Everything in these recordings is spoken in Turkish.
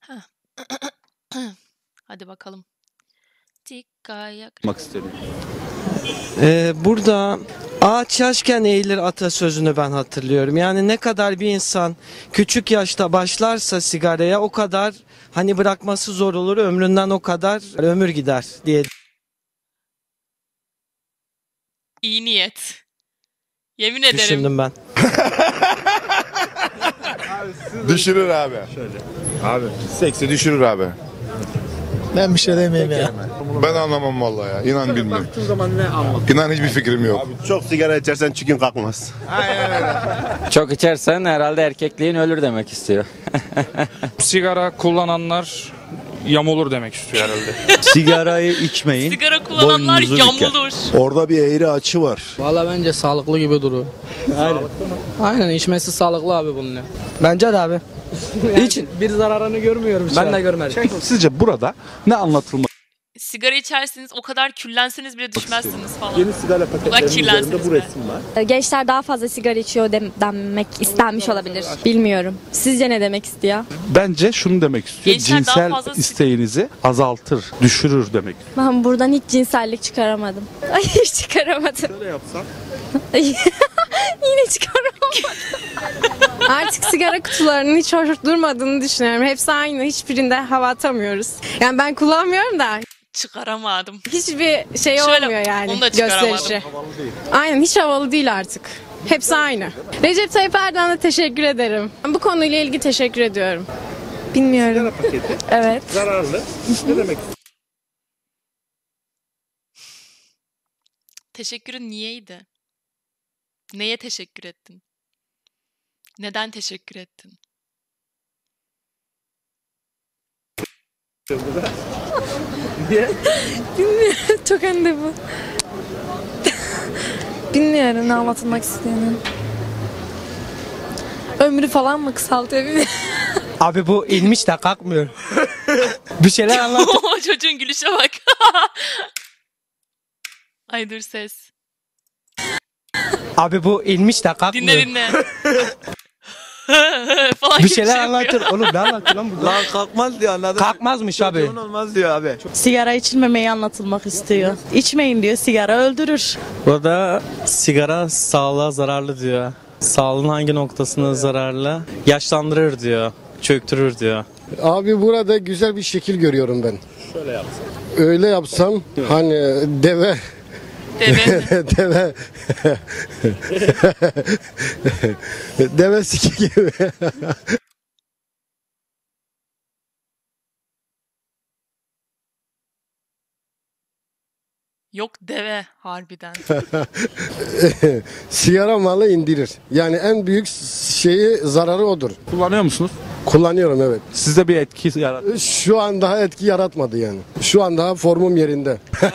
Heh. Hadi bakalım. Dikkayak. Yapmak istedim. Burada ağaç yaşken eğilir atasözünü ben hatırlıyorum. Yani ne kadar bir insan küçük yaşta başlarsa sigaraya o kadar hani bırakması zor olur, ömründen o kadar ömür gider diye. İyi niyet. Yemin ederim. Düşündüm ben. Düşürür abi. Abi. Seksi düşürür abi. Ben bir şey demeyeyim ya. Ben anlamam vallahi ya. İnan bilmiyorum. Baktığın zaman ne anlatır? İnan hiçbir fikrim yok. Çok sigara içersen çikin kalkmaz. Çok içersen herhalde erkekliğin ölür demek istiyor. Sigara kullananlar yamulur demek istiyor herhalde. Sigarayı içmeyin. Sigara kullananlar boynunuzu yamulur. Orada bir eğri açı var. Valla bence sağlıklı gibi duruyor. Aynen. Aynen içmesi sağlıklı abi bunun ya. Bence de abi. Hiç bir zararını görmüyorum. Ben de görmedim. Sizce burada ne anlatılmak Sigara içerseniz o kadar küllenseniz bile düşmezsiniz falan. Yeni sigara paketlerinin üzerinde bu resim var. Gençler daha fazla sigara içiyor denmek istenmiş olabilir. Bilmiyorum. Sizce ne demek istiyor? Bence şunu demek istiyor. Gençler daha Cinsel fazla isteğinizi azaltır, düşürür demek. Ben buradan hiç cinsellik çıkaramadım. Ay hiç çıkaramadım. Şöyle yapsam. Yine çıkaramadım. Artık sigara kutularının hiç hoş durmadığını düşünüyorum. Hepsi aynı. Hiçbirinde hava atamıyoruz. Yani ben kullanmıyorum da Çıkaramadım. hiçbir şey Şöyle, olmuyor yani onu da çıkaramadım. gösterişi. Aynen hiç havalı değil artık. Hepsi aynı. Recep Tayyip Erdoğan'a teşekkür ederim. Bu konuyla ilgili teşekkür ediyorum. Bilmiyorum. Sigara paketi. Evet. Zararlı. Ne demek? Teşekkürün niyeydi? Neye teşekkür ettin? Neden teşekkür ettin? Bilmiyorum. Çok önde bu. Bilmiyorum ne anlatılmak istediğini. Ömrü falan mı kısaltıyor bilmiyorum. Abi bu inmiş de kalkmıyor. Bir şeyler anlat. Çocuğun gülüşe bak. Ay dur ses. Abi bu inmiş de kalkmıyor. Dinle dinle. falan Bir gibi şeyler şey yapıyor. anlatır. Oğlum ne anlatıyor lan bu? Lan kalkmaz diyor, anladın mı? Kalkmazmış abi. Çocuğun olmaz diyor abi. Sigara içilmemeyi anlatılmak istiyor. İçmeyin diyor, sigara öldürür. Burada sigara sağlığa zararlı diyor. Sağlığın hangi noktasına zararlı? Yaşlandırır diyor, çöktürür diyor. Abi burada güzel bir şekil görüyorum ben. Şöyle yapsam. Öyle yapsam hani deve deve deve siki gibi. Yok deve harbiden. Sigara malı indirir. Yani en büyük şeyi zararı odur. Kullanıyor musunuz? Kullanıyorum evet. Sizde bir etki yaratır. Şu an daha etki yaratmadı yani. Şu an daha formum yerinde.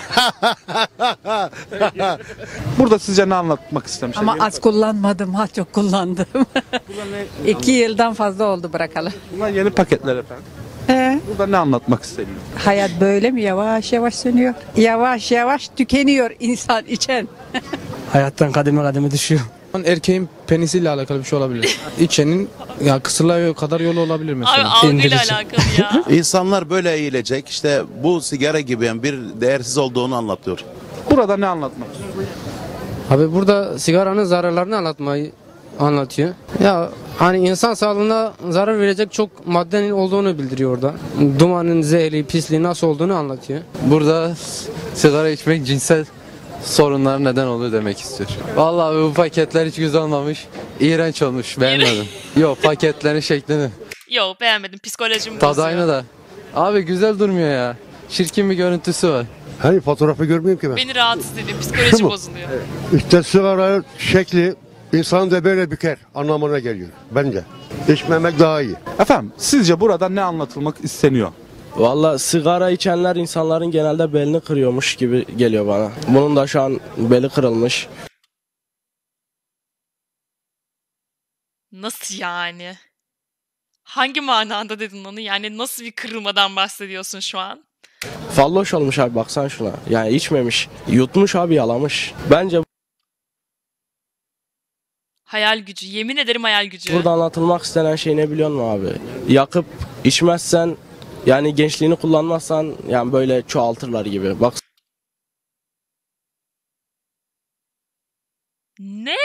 Burada sizce ne anlatmak istemişler? Ama az kullanmadım, ha çok kullandım. 2 yıldan fazla oldu bırakalı. Bunlar yeni paketler efendim. Burada ne anlatmak isteniyor? Hayat böyle mi? Yavaş yavaş sönüyor. Yavaş yavaş tükeniyor insan içen. Hayattan kademe kademe düşüyor. Erkeğin penisiyle alakalı bir şey olabilir. İçenin ya kısırlığa kadar yolu olabilir Abi mesela. algıyla alakalı ya. İnsanlar böyle eğilecek. İşte bu sigara gibi yani bir değersiz olduğunu anlatıyor. Burada ne anlatmak istiyor? Abi burada sigaranın zararlarını anlatıyor. Ya hani insan sağlığına zarar verecek çok maddenin olduğunu bildiriyor orada. Dumanın zehri, pisliği nasıl olduğunu anlatıyor. Burada sigara içmek cinsel sorunlar neden oluyor demek istiyor. Vallahi bu paketler hiç güzel olmamış. İğrenç olmuş. Beğenmedim. Yok paketlerin şeklini. Yok beğenmedim. Psikolojim Tadı bozuyor. aynı da. Abi güzel durmuyor ya. Çirkin bir görüntüsü var. Hani fotoğrafı görmeyeyim ki ben. Beni rahatsız ediyor. Psikoloji bozuluyor. İşte sigara şekli insanı da böyle büker anlamına geliyor bence. İçmemek daha iyi. Efendim sizce burada ne anlatılmak isteniyor? Valla sigara içenler insanların genelde belini kırıyormuş gibi geliyor bana. Bunun da şu an beli kırılmış. Nasıl yani? Hangi manada dedin onu? Yani nasıl bir kırılmadan bahsediyorsun şu an? Falloş olmuş abi, baksana şuna. Yani içmemiş. Yutmuş abi, yalamış. Bence Hayal gücü. Yemin ederim hayal gücü. Burada anlatılmak istenen şey ne biliyor musun abi? Yakıp içmezsen, yani gençliğini kullanmazsan yani böyle çoğaltırlar gibi. Bak. Ne?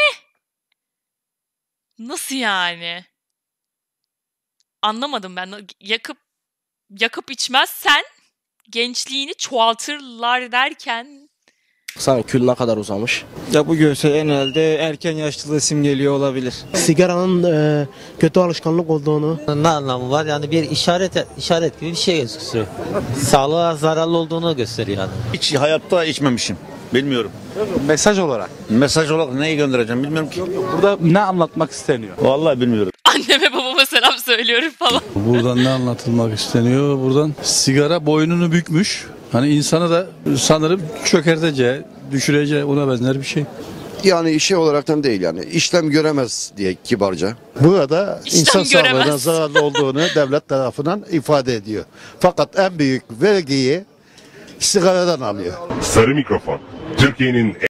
Nasıl yani? Anlamadım ben. Yakıp içmezsen gençliğini çoğaltırlar derken Sana kül ne kadar uzamış. Ya bu görsel genelde erken yaşlılığı simgeliyor olabilir. Sigaranın kötü alışkanlık olduğunu. Ne anlamı var? Yani bir işaret gibi bir şey gösteriyor. Sağlığa zararlı olduğunu gösteriyor yani. Hiç hayatta içmemişim. Bilmiyorum. Mesaj olarak. Mesaj olarak neyi göndereceğim bilmiyorum ki. Burada ne anlatmak isteniyor? Vallahi bilmiyorum. anneme babama selam söylüyorum falan. Buradan ne anlatılmak isteniyor? Buradan sigara boynunu bükmüş. Hani insanı da sanırım çökerteceği, düşüreceği, ona benzer bir şey. Yani şey olaraktan değil, yani işlem göremez diye kibarca. Burada İşlem insan sağlığına göremez. zararlı olduğunu devlet tarafından ifade ediyor. Fakat en büyük vergiyi sigaradan alıyor. Sarı Mikrofon, Türkiye'nin